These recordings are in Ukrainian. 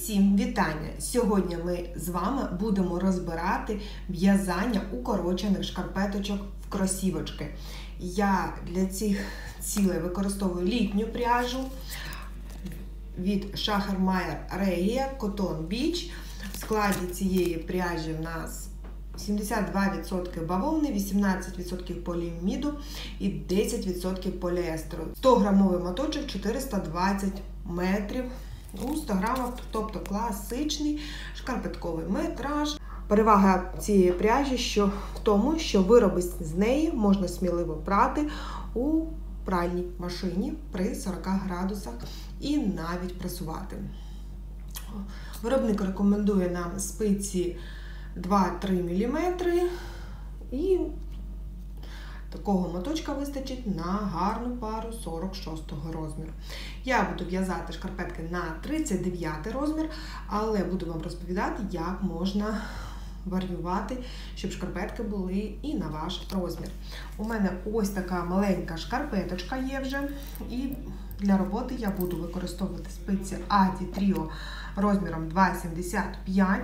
Усім вітання! Сьогодні ми з вами будемо розбирати в'язання укорочених шкарпеточок в кросівочки. Я для цих цілей використовую літню пряжу від Schachenmayer Regia Cotton Beach. В складі цієї пряжі в нас 72% бавовни, 18% поліаміду і 10% поліестеру. 100-грамовий моточок 420 метрів у 100 грамах, тобто класичний шкарпетковий метраж. Перевага цієї пряжі в тому, що вироби з неї можна сміливо прати у пральній машині при 40 градусах і навіть пресувати. Виробник рекомендує нам спиці 2-3 мм і такого моточка вистачить на гарну пару 46-го розміру. Я буду в'язати шкарпетки на 39 розмір, але буду вам розповідати, як можна варіювати, щоб шкарпетки були і на ваш розмір. У мене ось така маленька шкарпеточка є вже, і для роботи я буду використовувати спиці Adi Trio розміром 2,75.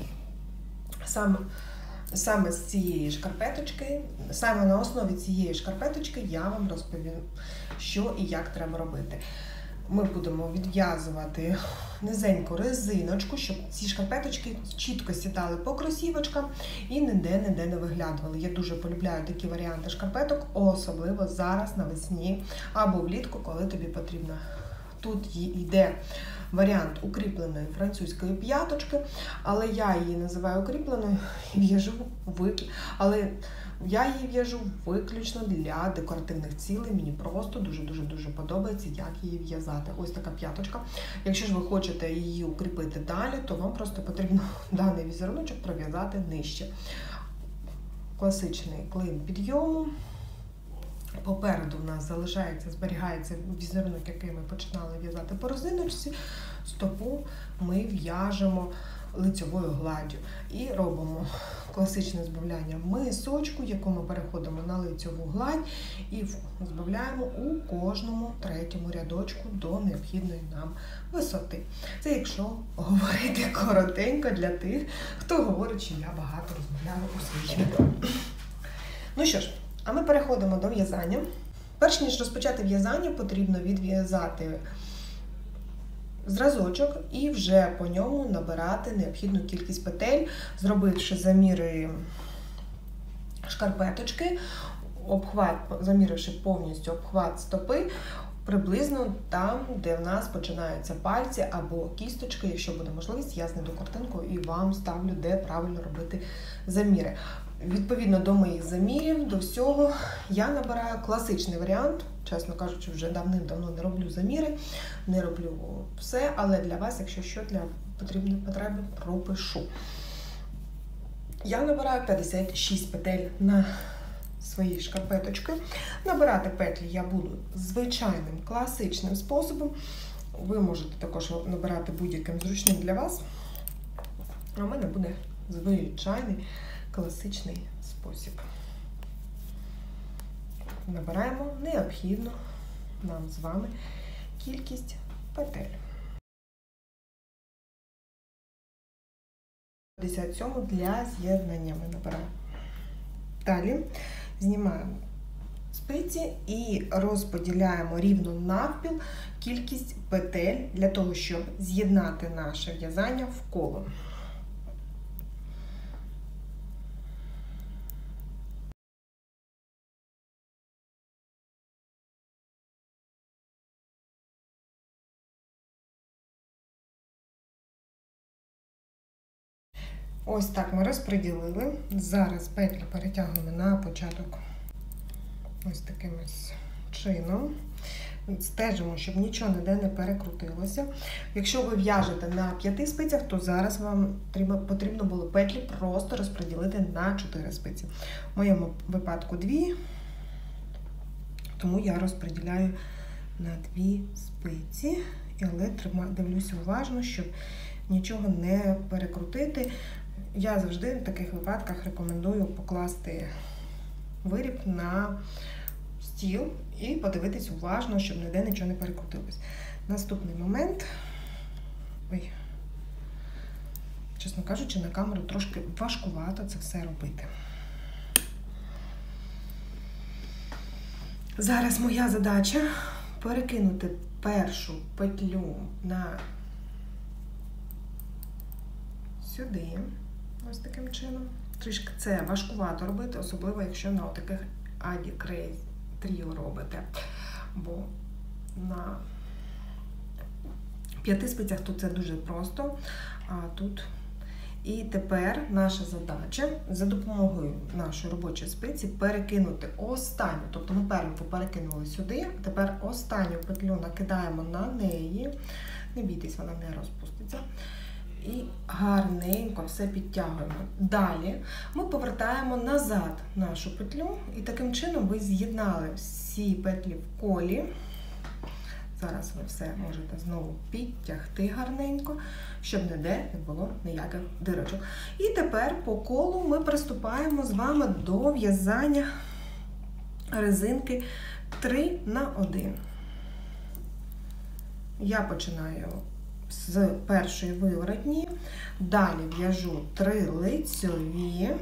Саме з цієї шкарпеточки, саме на основі цієї шкарпеточки я вам розповім, що і як треба робити. Ми будемо відв'язувати низеньку резиночку, щоб ці шкарпеточки чітко сідали по кросівочкам і ніде не виглядували. Я дуже полюбляю такі варіанти шкарпеток, особливо зараз навесні або влітку, коли тобі потрібно. Тут йде варіант укріпленої французької п'яточки, але я її називаю укріпленою я її в'яжу виключно для декоративних цілей. Мені просто дуже подобається, як її в'язати. Ось така п'яточка. Якщо ж ви хочете її укріпити далі, то вам просто потрібно даний візеруночок пров'язати нижче. Класичний клин підйому. Попереду в нас зберігається візерунок, який ми починали в'язати по резиночці. Стопу ми в'яжемо лицьовою гладдю і робимо класичне збавляння мисочку, яку ми переходимо на лицьову гладь і збавляємо у кожному третьому рядочку до необхідної нам висоти. Це якщо говорити коротенько для тих, хто говорить, що я багато розмовляю у своїй відео. Ну що ж, а ми переходимо до в'язання. Перш ніж розпочати в'язання, потрібно відв'язати зразочок і вже по ньому набирати необхідну кількість петель, зробивши заміри шкарпеточки, заміривши повністю обхват стопи, приблизно там, де в нас починаються пальці або кісточки. Якщо буде можливість, я знайду картинку і вам ставлю, де правильно робити заміри. Відповідно до моїх замірів, до всього, я набираю класичний варіант. Чесно кажучи, вже давним-давно не роблю заміри, не роблю все, але для вас, якщо що, для потрібної потреби, пропишу. Я набираю 56 петель на свої шкарпеточки. Набирати петлі я буду звичайним класичним способом. Ви можете також набирати будь-яким зручним для вас. А в мене буде звичайний класичний спосіб. Набираємо необхідну нам з вами кількість петель. 57 для з'єднання ми набираємо. Далі знімаємо спиці і розподіляємо рівно навпіл кількість петель для того, щоб з'єднати наше в'язання в коло. Ось так ми розподілили. Зараз петлі перетягуємо на початок ось таким ось чином. Стежимо, щоб нічого ніде не перекрутилося. Якщо ви в'яжете на 5 спицях, то зараз вам потрібно було петлі просто розподілити на 4 спиці. В моєму випадку 2, тому я розподіляю на 2 спиці, але дивлюся уважно, щоб нічого не перекрутити. Я завжди в таких випадках рекомендую покласти виріб на стіл і подивитись уважно, щоб ніде нічого не перекрутилось. Наступний момент. Чесно кажучи, на камеру трошки важкувато це все робити. Зараз моя задача перекинути першу петлю сюди, ось таким чином. Трішки це важкувато робити, особливо якщо на таких Аді Крейз Тріо робите. Бо на 5 спицях тут це дуже просто, а тут... І тепер наша задача за допомогою нашої робочої спиці перекинути останню, тобто ми перву перекинули сюди, а тепер останню петлю накидаємо на неї, не бійтесь, вона не розпуститься, і гарненько все підтягуємо. Далі ми повертаємо назад нашу петлю, і таким чином ви з'єднали всі петлі в колі. Зараз ви все можете знову підтягти гарненько, щоб ніде не було ніяких дирочок. І тепер по колу ми приступаємо з вами до в'язання резинки 3×1. Я починаю з першої виворотні, далі в'яжу 3 лицьові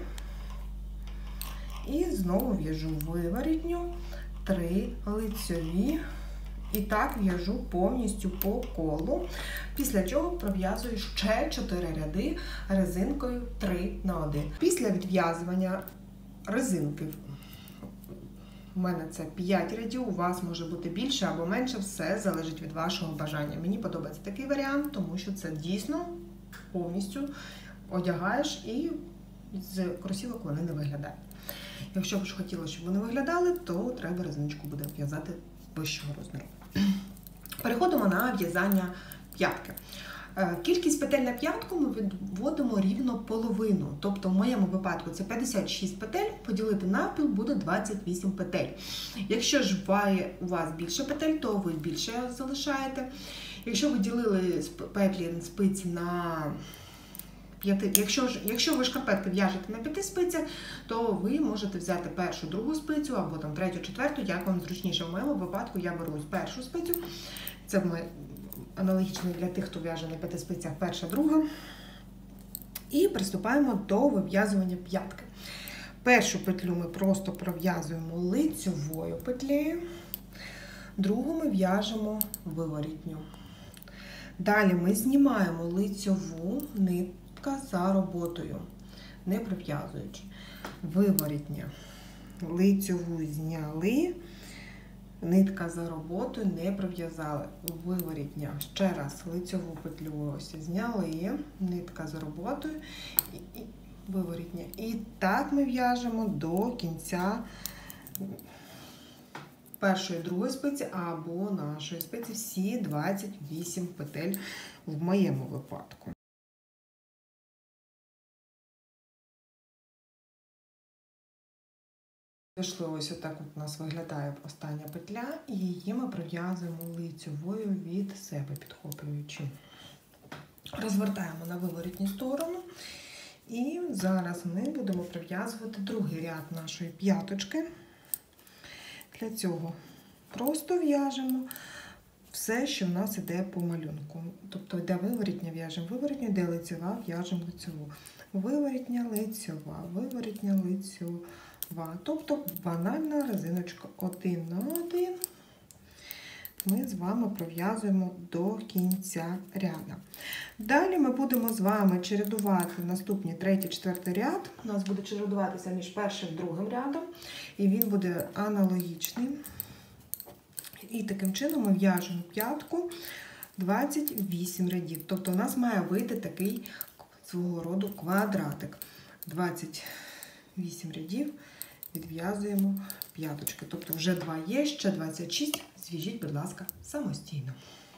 і знову в'яжу виворотню, 3 лицьові. І так в'яжу повністю по колу, після чого пров'язую ще 4 ряди резинкою 3×1. Після відв'язування резинки, у мене це 5 рядів, у вас може бути більше або менше, все залежить від вашого бажання. Мені подобається такий варіант, тому що це дійсно повністю одягаєш і з кросівок вони не виглядають. Якщо б ж хотіла, щоб вони виглядали, то треба резиночку буде в'язати вищого розміру. Переходимо на в'язання п'ятки. Кількість петель на п'ятку ми відводимо рівно половину. Тобто в моєму випадку це 56 петель, поділити навпіл буде 28 петель. Якщо ж у вас більше петель, то ви більше залишаєте. Якщо ви ділили петлі спиці на 5, якщо ви шкарпетки в'яжете на 5 спицях, то ви можете взяти першу, другу спицю, або там третю, четверту, як вам зручніше. В моєму випадку я беру першу спицю. Це аналогічно для тих, хто в'яже на 5 спицях, перша, друга. І приступаємо до вив'язування п'ятки. Першу петлю ми просто пров'язуємо лицьовою петлею, другу ми в'яжемо виворітню. Далі ми знімаємо лицьову нитка за роботою, не пров'язуючи. Виворітня. Лицьову зняли, нитка за роботою не пров'язали. Виворітня. Ще раз лицьову петлю ось зняли, нитка за роботою і виворітня. І так ми в'яжемо до кінця першої, другої спиці або нашої спиці, всі 28 петель в моєму випадку. Вийшли, ось отак от у нас виглядає остання петля, і її ми пров'язуємо лицьовою від себе, підхоплюючи. Розвертаємо на виворітню сторону. І зараз ми будемо пров'язувати другий ряд нашої п'яточки. Для цього просто в'яжемо все, що в нас йде по малюнку. Тобто, йде виворітня, в'яжемо виворітню, йде лицьова, в'яжемо лицьову. Виворітня, лицьова, виворітня, лицьова. Тобто, банальна резиночка 1×1. Ми з вами пров'язуємо до кінця ряду. Далі ми будемо з вами чередувати наступні 3-4 ряд. У нас буде чередуватися між першим і другим рядом. І він буде аналогічний. І таким чином ми в'яжемо п'ятку 28 рядів. Тобто у нас має вийти такий свого роду квадратик. 28 рядів відв'язуємо п'яточки. Тобто вже 2 є, ще 26. Зв'яжіть, будь ласка, самостійно.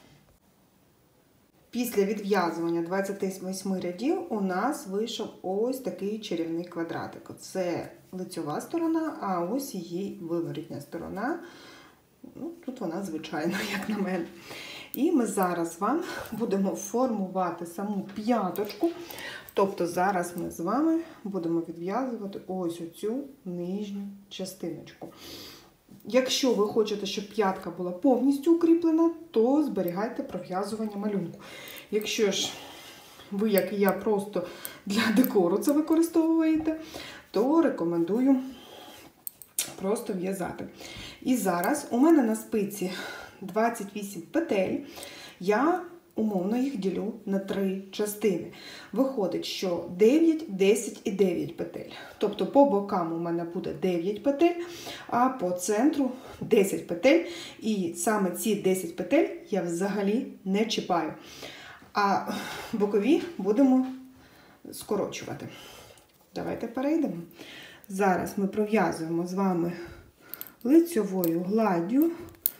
Після відв'язування 28 рядів у нас вийшов ось такий чарівний квадратик. Це лицьова сторона, а ось її виворітня сторона. Ну, тут вона звичайна, як на мене. І ми зараз з вами будемо формувати саму п'яточку. Тобто зараз ми з вами будемо відв'язувати ось оцю нижню частиночку. Якщо ви хочете, щоб п'ятка була повністю укріплена, то зберігайте пров'язування малюнку. Якщо ж ви, як і я, просто для декору це використовуєте, то рекомендую просто в'язати. І зараз у мене на спиці 28 петель, я умовно їх ділю на 3 частини. Виходить, що 9, 10 і 9 петель. Тобто по бокам у мене буде 9 петель, а по центру 10 петель. І саме ці 10 петель я взагалі не чіпаю. А бокові будемо скорочувати. Давайте перейдемо. Зараз ми пров'язуємо з вами лицьовою гладдю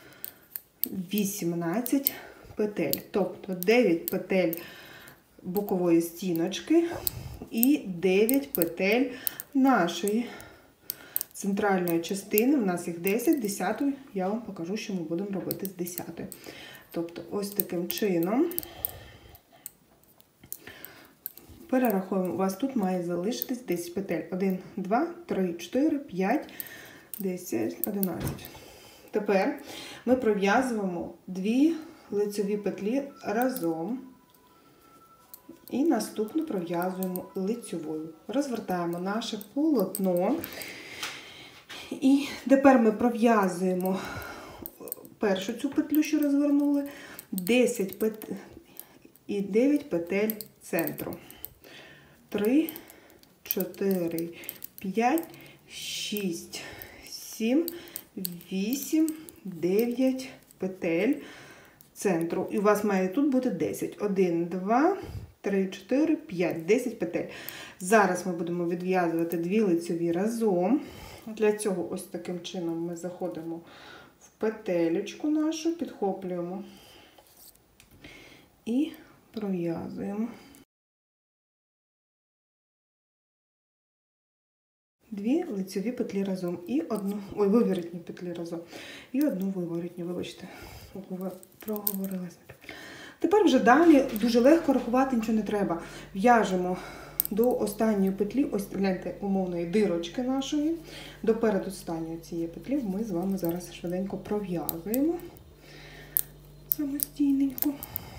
18 петель. Тобто 9 петель бокової стіночки і 9 петель нашої центральної частини. У нас їх 10, 10 я вам покажу, що ми будемо робити з 10. Тобто ось таким чином перераховуємо. У вас тут має залишитись 10 петель. 1, 2, 3, 4, 5, 10, 11. Тепер ми пров'язуємо 2 лицьові петлі разом і наступну пров'язуємо лицьовою. Розвертаємо наше полотно. І тепер ми пров'язуємо першу цю петлю, що розвернули, 10 петель і 9 петель центру. 3, 4, 5, 6, 7, 8, 9 петель центру. І у вас має тут бути 10. 1, 2, 3, 4, 5, 10 петель. Зараз ми будемо відв'язувати 2 лицьові разом. Для цього ось таким чином ми заходимо в петелечку нашу, підхоплюємо і пров'язуємо 2 лицьові петлі разом і одну, виворотні петлі разом і одну виворотню, вибачте, проговорилась. Тепер вже далі дуже легко рахувати, нічого не треба. В'яжемо до останньої петлі, ось гляньте, умовної дирочки нашої, до передостанньої цієї петлі ми з вами зараз швиденько пров'язуємо самостійненько.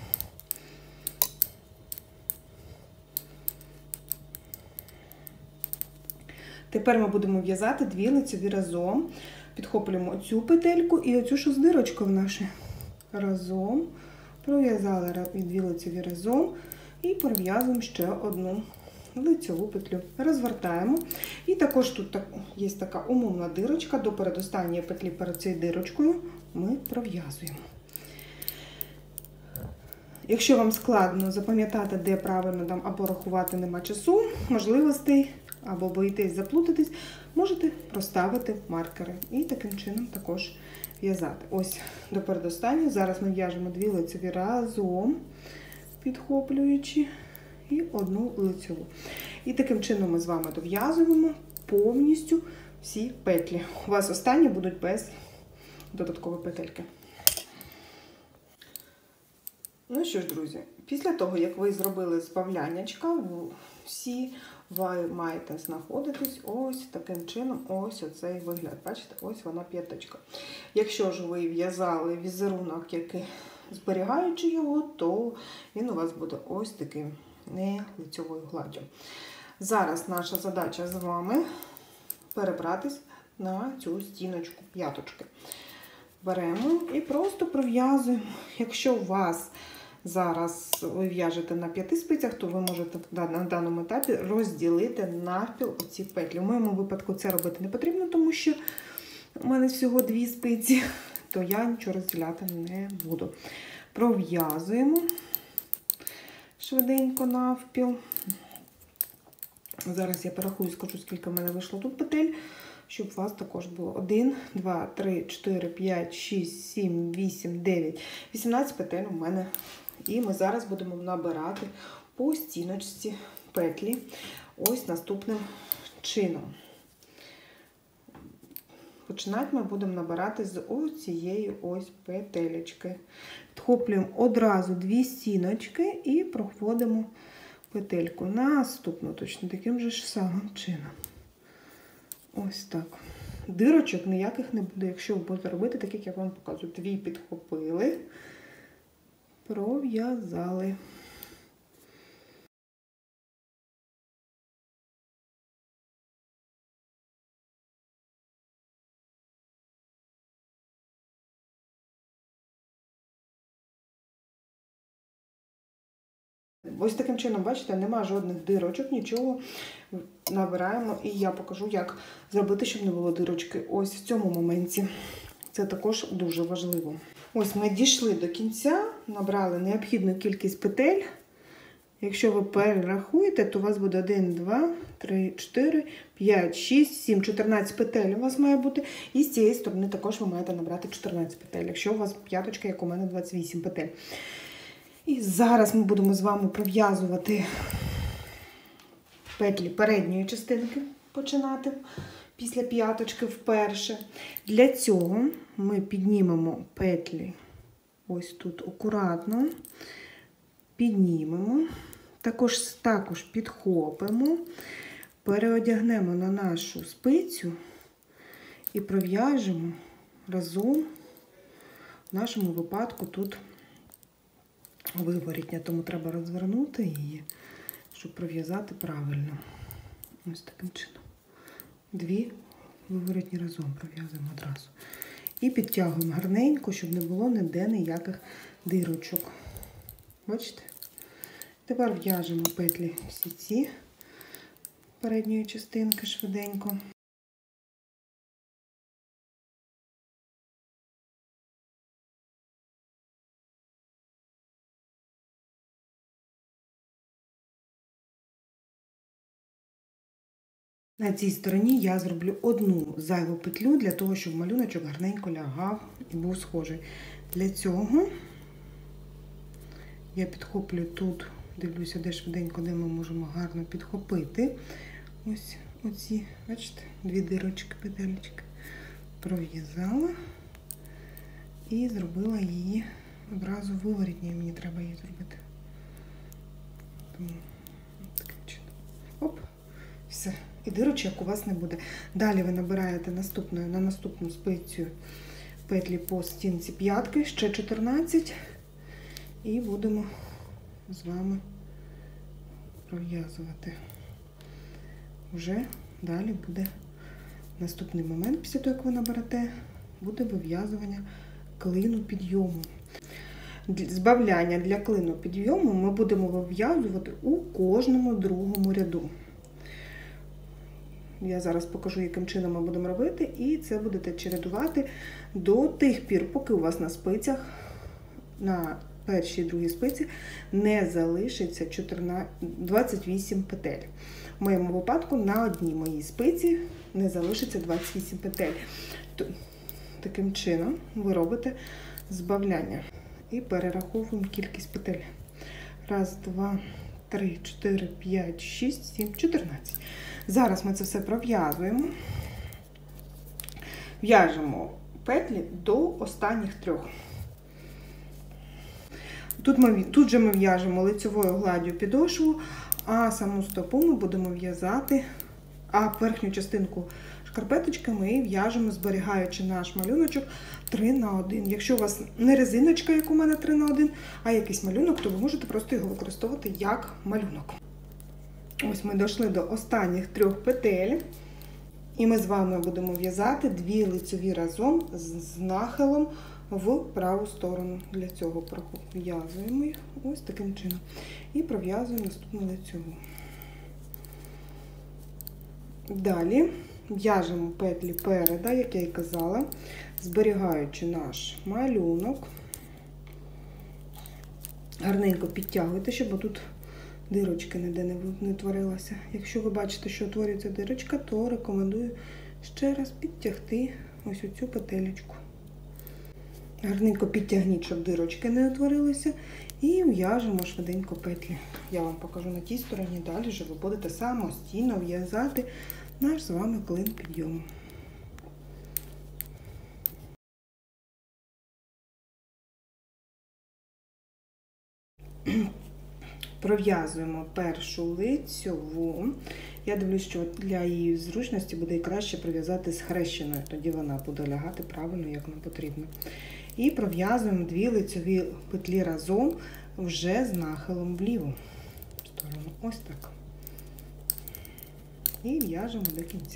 Тепер ми будемо в'язати 2 лицьові разом. Підхоплюємо оцю петельку і оцю, що з дирочкою наші. Разом. Пров'язали 2 лицьові разом і пров'язуємо ще одну лицьову петлю. Розвертаємо. І також тут є така умовна дирочка. До передостанньої петлі перед цією дирочкою ми пров'язуємо. Якщо вам складно запам'ятати, де правильно там або рахувати нема часу, можливостей, або боїтесь заплутатись, можете проставити маркери і таким чином також в'язати. Ось до передостанньої. Зараз ми в'яжемо 2 лицьові разом, підхоплюючи, і одну лицьову. І таким чином ми з вами дов'язуємо повністю всі петлі. У вас останні будуть без додаткової петельки. Ну що ж, друзі, після того, як ви зробили збавляннячка, всі ви маєте знаходитись ось таким чином, ось оцей вигляд. Бачите, ось вона п'яточка. Якщо ж ви в'язали візерунок, який зберігаючи його, то він у вас буде ось таким, не лицьовою гладдю. Зараз наша задача з вами перебратись на цю стіночку п'яточки. Беремо і просто пров'язуємо. Якщо у вас зараз ви в'яжете на 5 спицях, то ви можете на даному етапі розділити навпіл оці петлі. В моєму випадку це робити не потрібно, тому що у мене всього 2 спиці, то я нічого розділяти не буду. Пров'язуємо швиденько навпіл. Зараз я порахую, скажу, скільки в мене вийшло тут петель, щоб у вас також було 1, 2, 3, 4, 5, 6, 7, 8, 9, 18 петель у мене. І ми зараз будемо набирати по стіночці петлі ось наступним чином. Починати ми будемо набирати з ось цієї ось петелечки. Підхоплюємо одразу 2 стіночки і проводимо петельку наступну, точно таким же ж самим чином. Ось так. Дирочок ніяких не буде, якщо ви будете робити, так як я вам показую. 2 підхопили, пров'язали. ось таким чином, бачите, нема жодних дирочок, нічого. Набираємо, і я покажу, як зробити, щоб не було дирочки. Ось в цьому моменті. Це також дуже важливо. Ось ми дійшли до кінця, набрали необхідну кількість петель. Якщо ви перерахуєте, то у вас буде 1, 2, 3, 4, 5, 6, 7, 14 петель у вас має бути. І з цієї сторони також ви маєте набрати 14 петель, якщо у вас п'яточка, як у мене, 28 петель. І зараз ми будемо з вами пров'язувати петлі передньої частинки, починати після п'яточки вперше. Для цього ми піднімемо петлі ось тут акуратно, піднімемо, також підхопимо, переодягнемо на нашу спицю і пров'яжемо разом, в нашому випадку тут виворітня, тому треба розвернути її, щоб пров'язати правильно. Ось таким чином. Дві виворітні разом пров'язуємо одразу. І підтягуємо гарненько, щоб не було ніде ніяких дирочок. Бачите? Тепер в'яжемо петлі всі ці передньої частинки швиденько. На цій стороні я зроблю одну зайву петлю, для того, щоб малюночок гарненько лягав і був схожий. Для цього я підхоплю тут, дивлюся, де швиденько, де ми можемо гарно підхопити. Ось оці, бачите, дві дирочки, петелечки. Пров'язала і зробила її одразу виворітньою, мені треба її зробити. Тому таким чином. Оп, все. І дирочок у вас не буде. Далі ви набираєте на наступну спицю петлі по стінці п'ятки, ще 14. І будемо з вами пров'язувати. Вже далі буде наступний момент, після того, як ви наберете, буде вив'язування клину підйому. Збавляння для клину підйому ми будемо вив'язувати у кожному другому ряду. Я зараз покажу, яким чином ми будемо робити, і це будете чередувати до тих пір, поки у вас на спицях, на першій і другій спиці, не залишиться 28 петель. В моєму випадку на одній моїй спиці не залишиться 28 петель. Таким чином ви робите збавляння. І перераховуємо кількість петель. 1, 2, 3, 4, 5, 6, 7, 14. Зараз ми це все пров'язуємо. В'яжемо петлі до останніх 3. Тут же ми в'яжемо лицевою гладдю підошву, а саму стопу ми будемо в'язати, а верхню частинку шкарпеточки ми в'яжемо, зберігаючи наш малюночок 3 на 1. Якщо у вас не резиночка, як у мене 3 на 1, а якийсь малюнок, то ви можете просто його використовувати як малюнок. Ось ми дійшли до останніх 3 петель. І ми з вами будемо в'язати 2 лицеві разом з нахилом в праву сторону. Для цього пров'язуємо їх ось таким чином. І пров'язуємо наступну лицеву. Далі в'яжемо петлі переда, як я і казала, зберігаючи наш малюнок. Гарненько підтягуйте, щоб тут дирочки ніде не утворилася. Якщо ви бачите, що утворюється дирочка, то рекомендую ще раз підтягти ось оцю петелечку. Гарненько підтягніть, щоб дирочки не утворилися, і в'яжемо швиденько петлі. Я вам покажу на тій стороні, далі вже ви будете самостійно в'язати наш з вами клин підйому. Пров'язуємо першу лицьову. Я дивлюсь, що для її зручності буде краще пров'язати схрещеною, тоді вона буде лягати правильно, як нам потрібно. І пров'язуємо 2 лицьові петлі разом, вже з нахилом в ліву сторону. Ось так. І в'яжемо до кінця.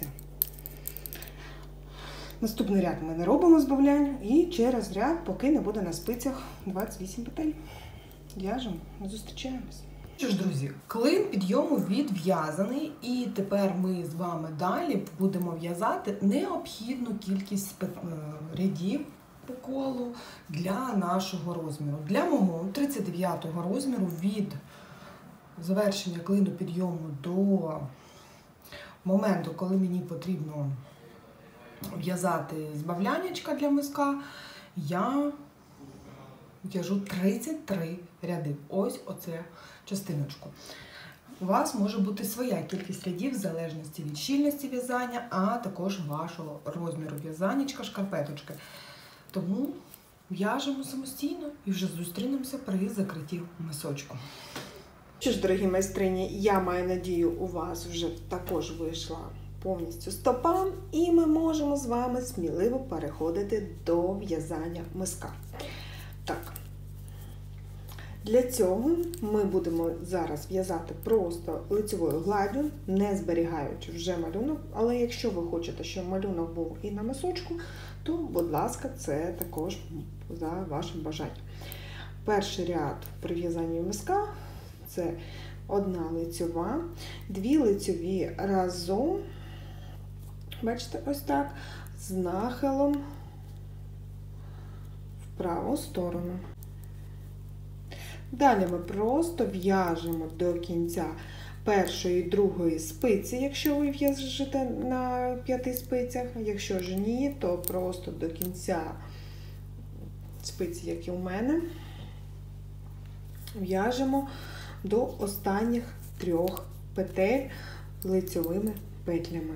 Наступний ряд ми не робимо збавлянь, і через ряд, поки не буде на спицях 28 петель. В'яжемо, зустрічаємось. Що ж, друзі, клин підйому відв'язаний, і тепер ми з вами далі будемо в'язати необхідну кількість рядів по колу для нашого розміру. Для мого 39-го розміру від завершення клину підйому до моменту, коли мені потрібно в'язати збавлянечка для миска, я в'яжу 33 ряди. Ось оце частиночку. У вас може бути своя кількість рядів в залежності від щільності в'язання, а також вашого розміру в'язанечка, шкарпеточки. Тому в'яжемо самостійно і вже зустрінемося при закритті мисочку. Що ж, дорогі майстрині, я маю надію, у вас вже також вийшла повністю стопа, і ми можемо з вами сміливо переходити до в'язання миска. Так, для цього ми будемо зараз в'язати просто лицевою гладдю, не зберігаючи вже малюнок, але якщо ви хочете, щоб малюнок був і на мисочку, то, будь ласка, це також за вашим бажанням. Перший ряд при в'язанні миска – це одна лицьова, дві лицьові разом, бачите, ось так, з нахилом в праву сторону. Далі ми просто в'яжемо до кінця першої і другої спиці, якщо ви в'яжете на 5 спицях. Якщо ж ні, то просто до кінця спиці, як і у мене, в'яжемо до останніх 3 петель лицьовими петлями.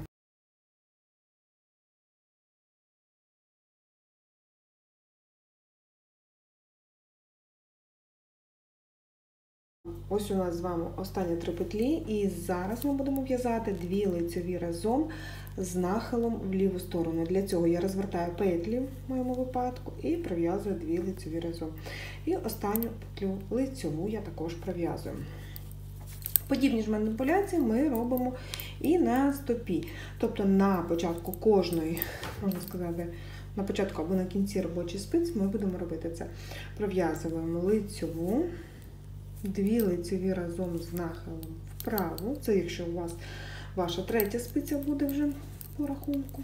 Ось у нас з вами останні 3 петлі, і зараз ми будемо в'язати 2 лицьові разом з нахилом в ліву сторону. Для цього я розвертаю петлі в моєму випадку і пров'язую 2 лицьові разом. І останню петлю лицьову я також пров'язую. Подібні ж маніпуляції ми робимо і на стопі. Тобто на початку кожної, можна сказати, на початку або на кінці робочої спиці ми будемо робити це. Пров'язуємо лицьову, 2 лицьові разом з нахилом вправо. Це якщо у вас ваша 3 спиця буде вже по рахунку.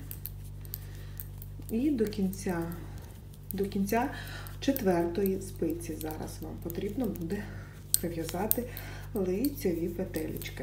І до кінця 4 спиці зараз вам потрібно буде пров'язати лицьові петелечки.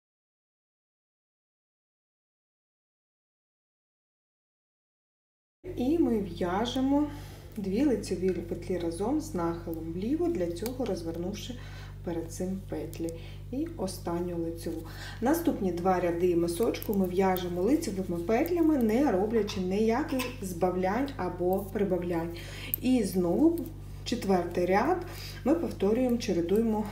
І ми в'яжемо 2 лицьові петлі разом з нахилом вліво, для цього розвернувши перед цим петлі. І останню лицьову. Наступні 2 ряди мисочку ми в'яжемо лицьовими петлями, не роблячи ніяких збавлянь або прибавлянь. І знову 4-й ряд ми повторюємо, чередуємо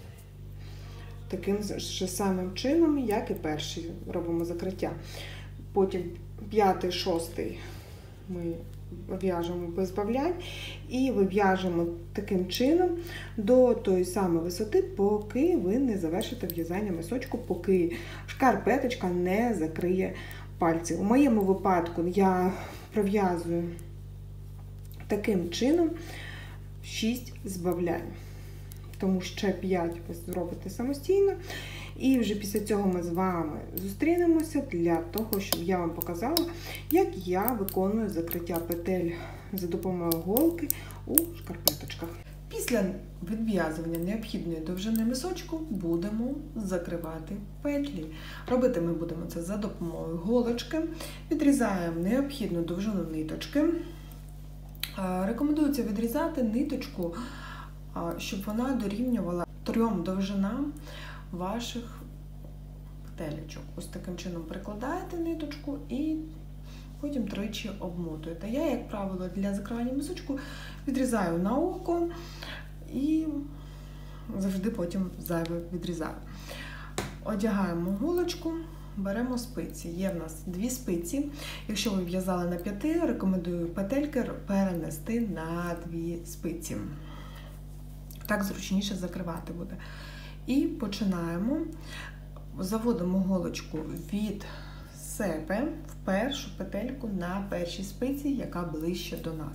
таким ж самим чином, як і перший робимо закриття. Потім 5-й, 6-й ми в'яжемо без збавлянь і вив'яжемо таким чином до тої самої висоти, поки ви не завершите в'язання мисочку, поки шкарпеточка не закриє пальці. У моєму випадку я пров'язую таким чином 6 збавлянь. Тому ще 5 ви зробите самостійно. І вже після цього ми з вами зустрінемося для того, щоб я вам показала, як я виконую закриття петель за допомогою голки у шкарпеточках. Після відв'язування необхідної довжини мисочку будемо закривати петлі. Робити ми будемо це за допомогою голочки. Відрізаємо необхідну довжину ниточки. Рекомендується відрізати ниточку, щоб вона дорівнювала 3 довжинам ваших петелечок. Ось таким чином прикладаєте ниточку і потім тричі обмотуєте. Я, як правило, для закривання мисочку відрізаю на око і завжди потім зайве відрізаю. Одягаємо голочку, беремо спиці. Є в нас 2 спиці. Якщо ви в'язали на 5, рекомендую петельки перенести на 2 спиці. Так зручніше закривати буде. І починаємо. Заводимо голочку від себе в першу петельку на першій спиці, яка ближче до нас.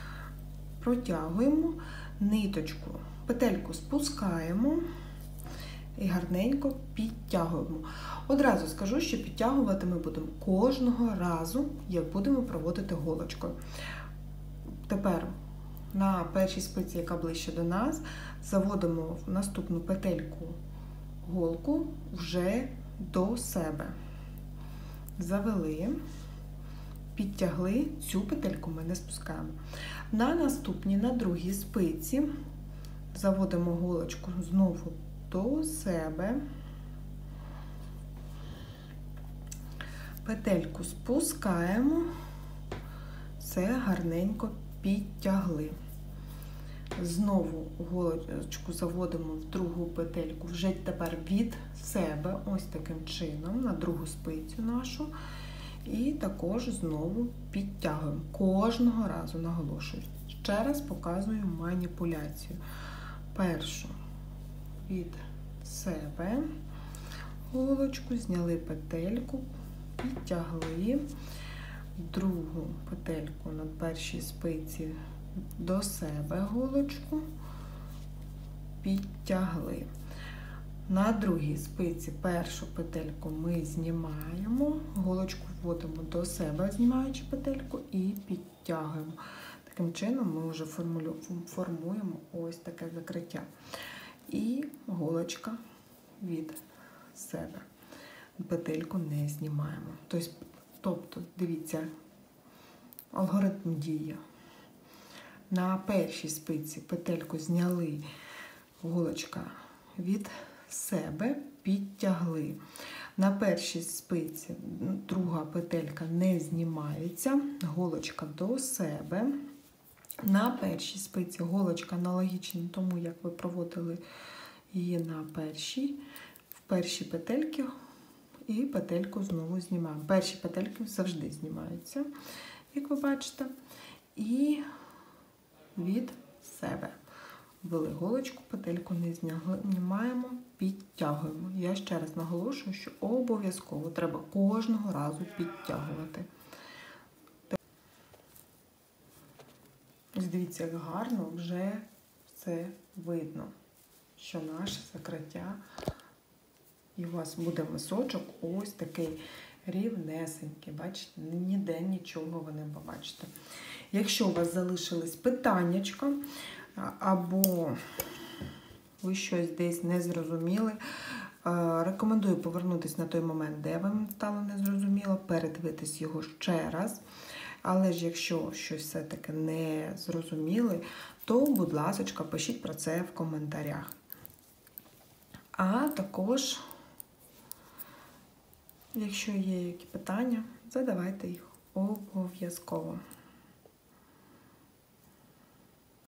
Протягуємо ниточку, петельку спускаємо, і гарненько підтягуємо. Одразу скажу, що підтягувати ми будемо кожного разу, як будемо проводити голочкою. Тепер на першій спиці, яка ближче до нас, заводимо в наступну петельку голку вже до себе. Завели, підтягли, цю петельку ми не спускаємо. На наступній, на другій спиці, заводимо голочку знову до себе, петельку спускаємо, все гарненько підтягли. Знову голочку заводимо в другу петельку, вже тепер від себе, ось таким чином, на другу спицю нашу. І також знову підтягуємо. Кожного разу наголошую. Ще раз показую маніпуляцію. Першу від себе голочку, зняли петельку, підтягли. Другу петельку на першій спиці до себе голочку, підтягли. На другій спиці першу петельку ми знімаємо, голочку вводимо до себе, знімаючи петельку, і підтягуємо. Таким чином ми вже формуємо ось таке закриття. І голочка від себе. Петельку не знімаємо. Тобто, дивіться, алгоритм дії. На першій спиці петельку зняли, голочка від себе, підтягли. На першій спиці друга петелька не знімається, голочка до себе. На першій спиці голочка аналогічна тому, як ви проводили її на першій. В першій петельці і петельку знову знімаємо. Перші петельки завжди знімаються, як ви бачите. І від себе. Ввели голочку, петельку не знімаємо, підтягуємо. Я ще раз наголошую, що обов'язково треба кожного разу підтягувати. Ось дивіться, як гарно вже все видно, що наше закриття, і у вас буде мисочок ось такий рівнесенький. Бачите, ніде нічого ви не побачите. Якщо у вас залишились питаннячка, або ви щось десь не зрозуміли, рекомендую повернутися на той момент, де вам стало незрозуміло, передивитись його ще раз. Але ж якщо щось все-таки не зрозуміли, то, будь ласка, пишіть про це в коментарях. А також, якщо є які питання, задавайте їх обов'язково.